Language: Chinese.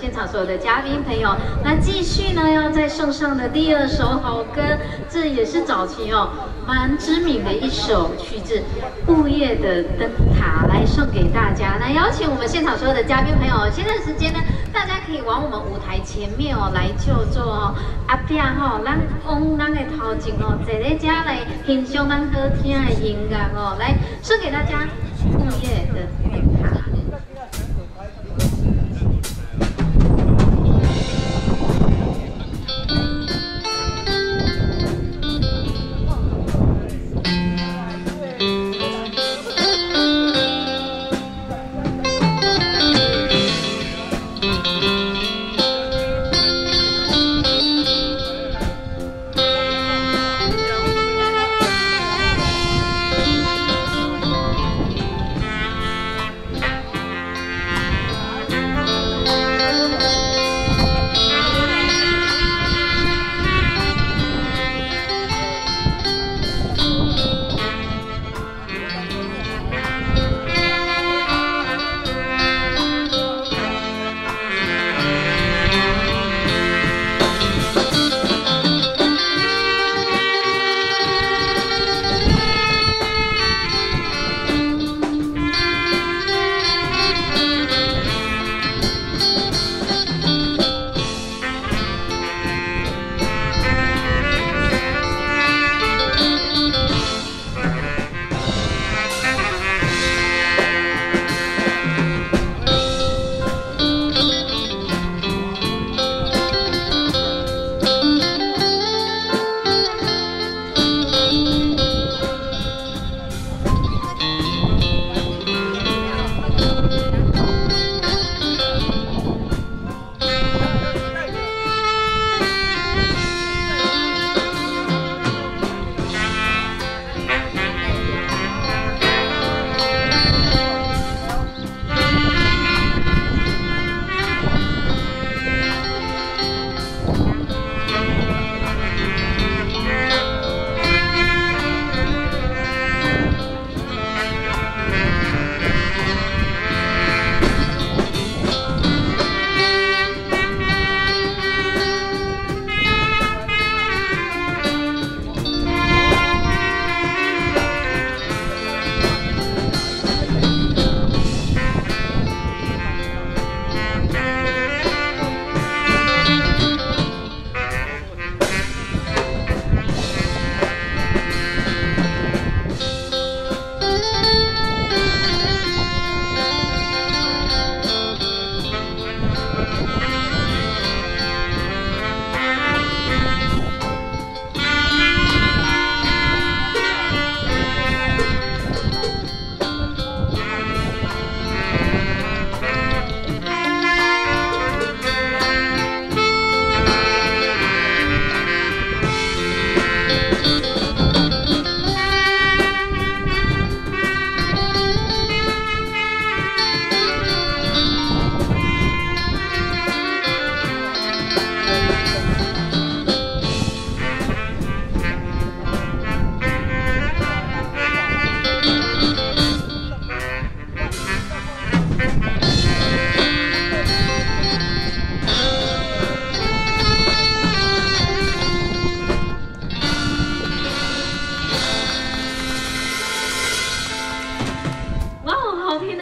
现场所有的嘉宾朋友。那继续呢，要再送上的第二首好歌，这也是早期蛮知名的一首曲子《雾夜的灯塔》，来送给大家。那邀请我们现场所有的嘉宾朋友，现在时间呢，大家可以往我们舞台前面来就坐阿边咱往咱的头前坐在这来欣赏咱好听的音乐来送给大家《雾夜的灯塔》。